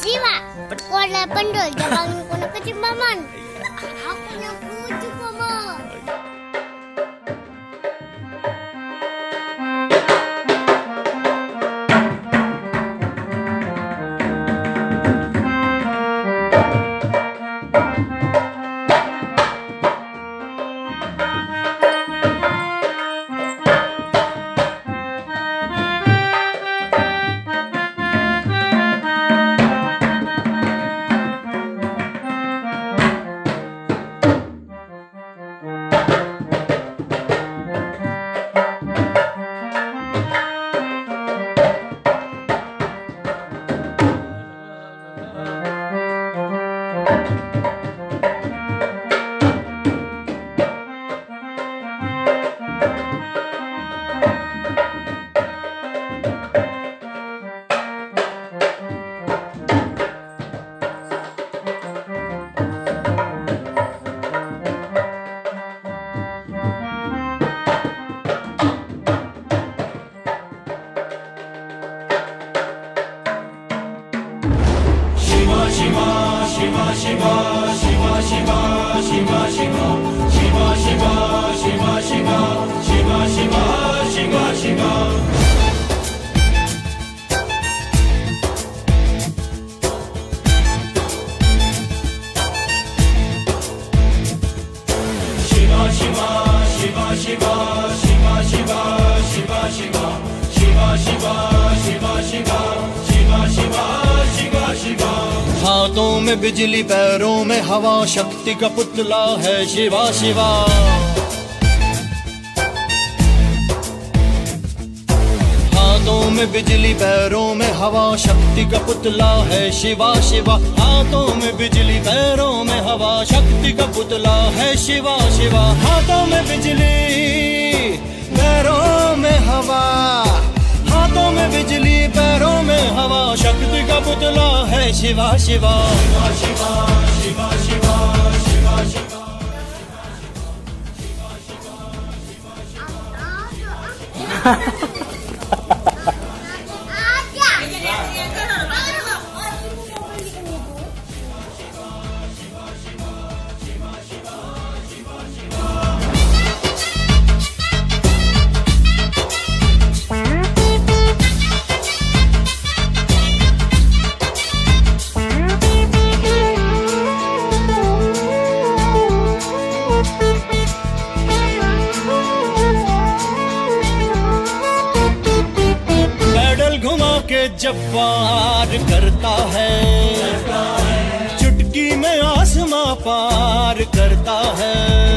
Siwa, perkola pendul jabang kono kecimbaman. Aku nak kucu mama. हाथों में बिजली पैरों में हवा शक्ति का पुतला है शिवा शिवा। हाथों में बिजली पैरों में हवा शक्ति का पुतला है शिवा शिवा। हाथों में बिजली पैरों में हवा शक्ति का पुतला है शिवा शिवा। हाथों में बिजली पैरों में हवा, हाथों में बिजली पैरों में हवा शक्ति का पुतला है शिवा शिवा। शिवा शिवा शिवा शिवा शिवा शिवा। जब पार करता है चुटकी में आसमां पार करता है।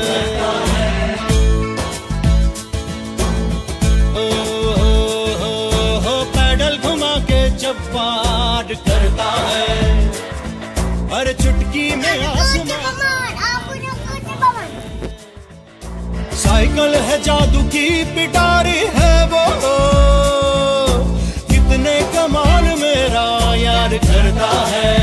ओ पैडल घुमा के जब पार करता है हर चुटकी में आसमां। साइकिल है जादू की पिटारी है वो, कितने कमाल मेरा यार करता है।